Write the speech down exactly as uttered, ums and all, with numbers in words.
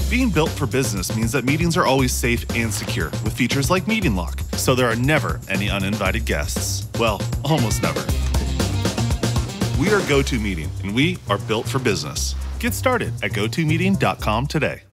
Being built for business means that meetings are always safe and secure with features like Meeting Lock, so there are never any uninvited guests. Well, almost never. We are GoToMeeting, and we are built for business. Get started at go to meeting dot com today.